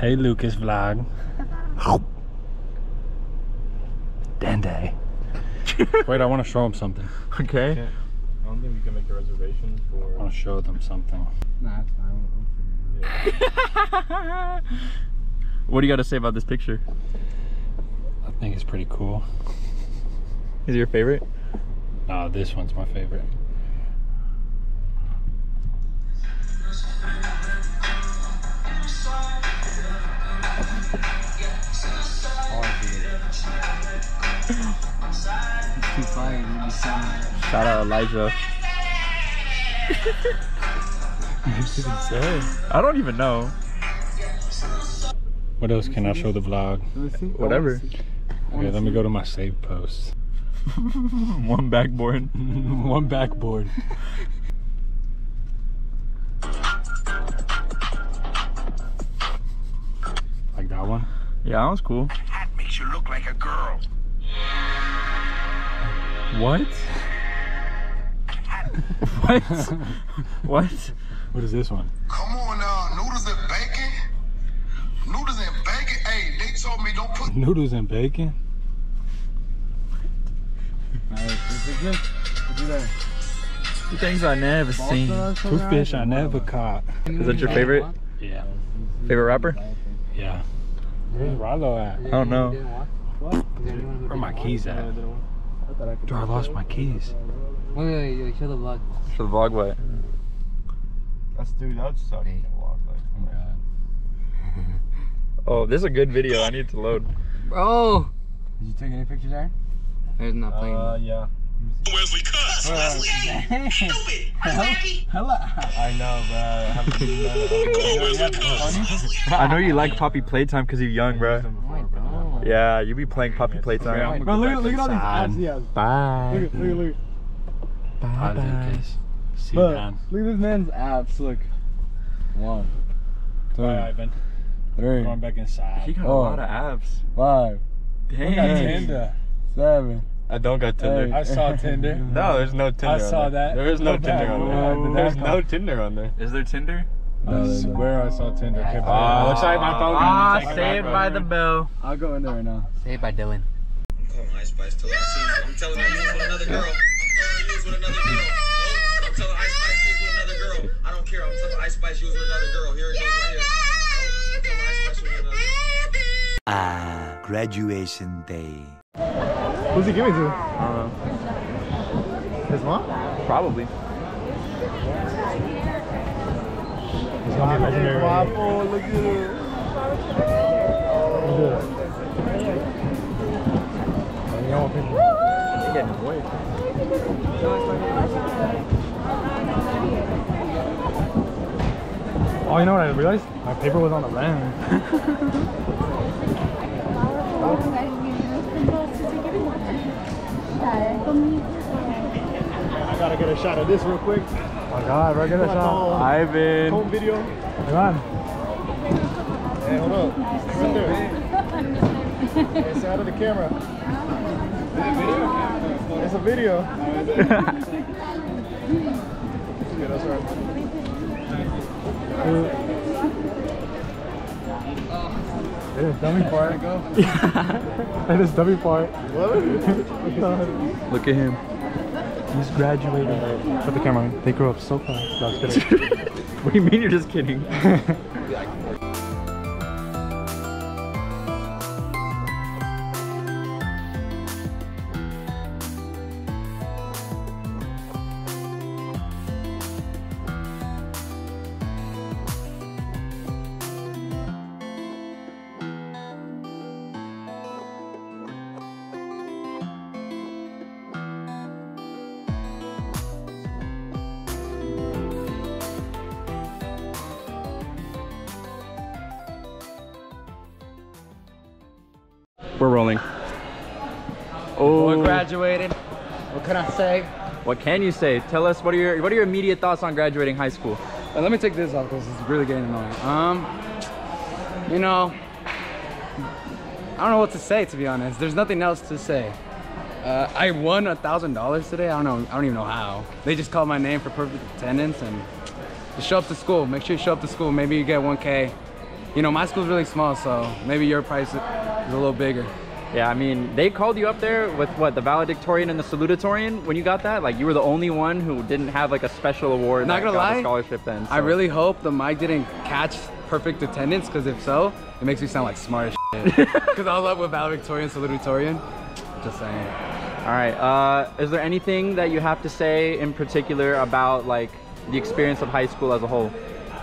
Hey Lucas vlog. Dende. Wait, I want to show him something. Okay. I don't think we can make a reservation I for. want to show them something. Nah, it's fine. What do you got to say about this picture? I think it's pretty cool. Is it your favorite? No, this one's my favorite. It's too fire. Shout out Elijah. I don't even know. What else can I show the vlog? Whatever. Okay, let me go to my save posts. One backboard. One backboard. Like that one? Yeah, that was cool. Hat makes you look like a girl. What? What? What? What is this one? Come on now, noodles and bacon? Noodles and bacon? Hey, they told me don't put Noodles and bacon? Things I never seen. Two fish I never caught. Is that your favorite? Yeah. Favorite rapper? Yeah. Where's Rallo at? I don't know. Where are my keys at? Dude, I lost my keys. Wait, show the vlog. For the vlog, what? That's dude. That would suck. To walk like. Oh my god. Oh, this is a good video. I need to load. Bro! Did you take any pictures, Aaron? There's not playing. Yeah. Wesley cuss. Wesley, stupid. Hello. I know, but I know you like Poppy Playtime because you're young, bro. Oh my god. Yeah, you be playing Poppy Playtime. Bro, look at all these ads he has. Bye. Look. Bye, Lucas. See you, Look, man. look at this man's abs. Look. 1, 2, Bye, Ivan. 3, Going back inside. He got a lot of abs. 5, I got Dang. Tinder. 7. I don't got Tinder. I saw Tinder. No, there's no Tinder. I saw on there. that. There is no Go Tinder back. on Whoa. there. There's no Tinder on there. Is there Tinder? I swear I saw Tinder. Okay, Ah, sorry, my phone. Saved by the bell. I'll go in there right now. Saved by Dylan. I'm calling Ice Spice till I see you. I'm telling her you was with another girl. I'm telling her you was with another girl. Nope. I'm telling Ice Spice you was with another girl. I don't care. I'm telling Ice Spice you was with another girl. Here it goes right here. Nope. I'm telling Ice Spice you was with another girl. Graduation day. Who's he giving to? I don't know. His mom? Probably. It's gonna be legendary. Waffle, look at it. Oh, you know what I realized? My paper was on the lens. I gotta get a shot of this real quick. Oh my god, we're gonna shot. Ivan. Home video. Hang on. Hey, hold up. Sit there. Hey, say out of the camera. It's a video. Okay, that's right. It is dummy part. It is dummy part. Look at him. He's graduating. Put the camera on. They grew up so fast. No, I was kidding. What do you mean you're just kidding? We're rolling. Oh, Boy graduated. What can I say? what can you say? Tell us what are your immediate thoughts on graduating high school? Let me take this off because it's really getting annoying. You know, I don't know what to say, to be honest. There's nothing else to say. I won $1,000 today. I don't even know how. They just called my name for perfect attendance and just show up to school. Make sure you show up to school. Maybe you get 1K. you know, my school's really small, so maybe your price is a little bigger. Yeah, I mean, they called you up there with what, the valedictorian and the salutatorian when you got that? Like, you were the only one who didn't have like a special award. Not gonna lie, a scholarship then. So. I really hope the mic didn't catch perfect attendance, because if so, it makes me sound like smart as shit. Because I was up with valedictorian, salutatorian. Just saying. All right, is there anything that you have to say in particular about like the experience of high school as a whole?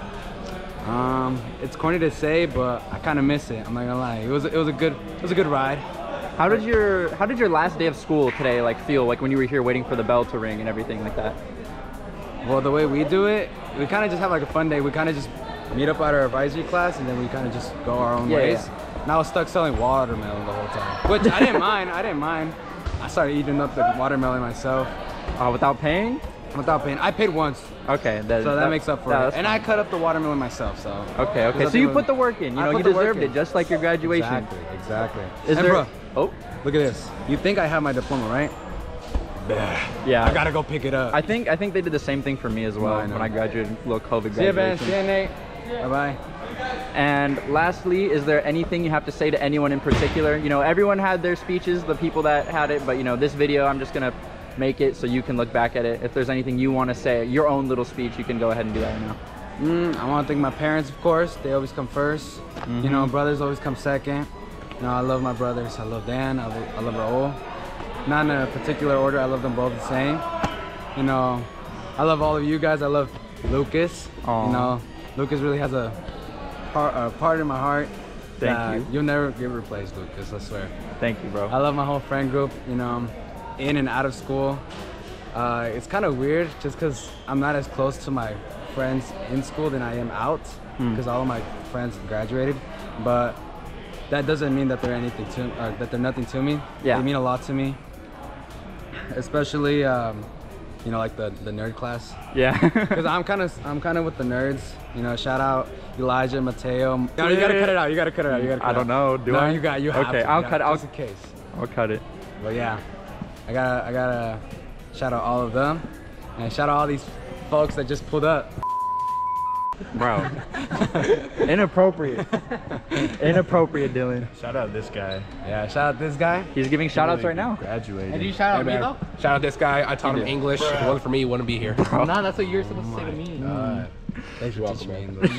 It's corny to say, but I kind of miss it. I'm not gonna lie. It was a good ride. How did your last day of school today like feel, like when you were here waiting for the bell to ring and everything like that? Well, the way we do it, we kind of just have like a fun day. We kind of just meet up at our advisory class, and then we kind of just go our own ways. Yeah. And I was stuck selling watermelon the whole time, which I didn't mind. I started eating up the watermelon myself. Without paying? Without paying. I paid once. Okay, so that makes up for it. And I cut up the watermelon myself, so. Okay. So you put the work in. You know, you deserved it, just like your graduation. Exactly. Is there? Bro, oh, look at this. You think I have my diploma, right? Yeah. I gotta go pick it up. I think they did the same thing for me as well when I graduated. Little COVID graduation. See you, Ben. See you, Nate. Bye bye. And lastly, is there anything you have to say to anyone in particular? You know, everyone had their speeches, the people that had it, but you know, this video, I'm just gonna make it so you can look back at it. If there's anything you want to say, your own little speech, you can go ahead and do that right now. I want to thank my parents, of course. They always come first. You know, brothers always come second. You know, I love my brothers. I love Dan. I love Raul. Not in a particular order. I love them both the same. You know, I love all of you guys. I love Lucas. Aww. You know, Lucas really has a part in my heart. Thank you. You'll never get replaced, Lucas. I swear. Thank you, bro. I love my whole friend group. You know, in and out of school. It's kind of weird just because I'm not as close to my friends in school than I am out, because all of my friends graduated, but that doesn't mean that they're anything to that they're nothing to me. Yeah, they mean a lot to me, especially you know, like the nerd class. Yeah. Because I'm kind of with the nerds. You know, shout out Elijah, Mateo. No, you gotta cut it out. You gotta cut it out. I don't know. Do I? No, you have okay, to. I'll cut it. Just in case. I'll cut it. But yeah, I gotta shout out all of them, and shout out all these folks that just pulled up. Bro. Inappropriate. Inappropriate, Dylan. Shout out this guy. Yeah, shout out this guy. He's giving shout outs right now. Graduated. And you shout out me though? Shout out this guy. I taught him English. If it wasn't for me, he wouldn't be here. Nah, that's what you're supposed to say to me. Thanks for teaching me English.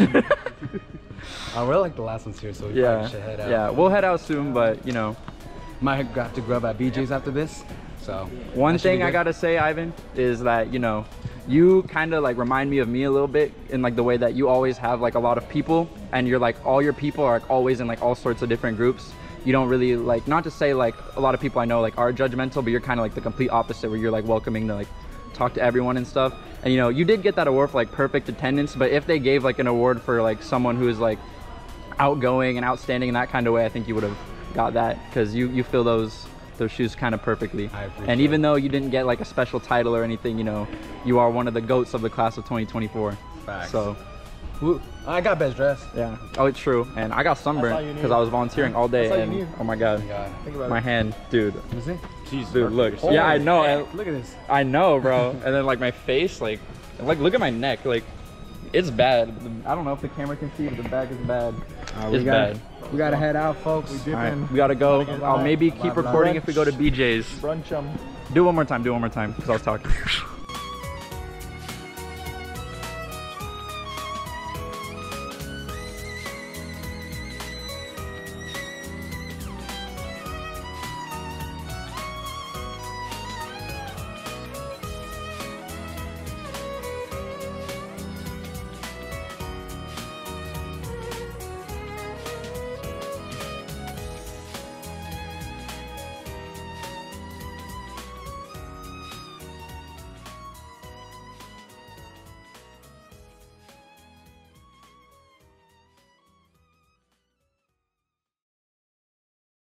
We're like the last ones here, so we probably should head out. Yeah, we'll head out soon, but you know, might have to grub at BJ's after this. So one thing I gotta say, Ivan, is that, you know, you kind of like remind me of me a little bit in like the way that you always have like a lot of people, and you're like, all your people are like always in like all sorts of different groups. You don't really like, not to say like a lot of people I know like are judgmental, but you're kind of like the complete opposite, where you're like welcoming to like talk to everyone and stuff. And you know, you did get that award for like perfect attendance, but if they gave like an award for like someone who is like outgoing and outstanding in that kind of way, I think you would have got that, because you fill those shoes kind of perfectly. And even though you didn't get like a special title or anything, you know, you are one of the GOATs of the class of 2024. Facts. So I got best dressed. yeah. Oh, it's true. And I got sunburned because I was volunteering all day, and oh my god, my hand, dude. Is it? Jesus, Dude, look. Yeah, I know. And look at this. I know, bro. And then like my face, like look at my neck, like it's bad. I don't know if the camera can see, but the back is bad. It's bad. We gotta head out, folks. All right, we gotta go. I'll maybe keep recording if we go to BJ's. Brunch 'em. Do it one more time. Do it one more time, because I was talking.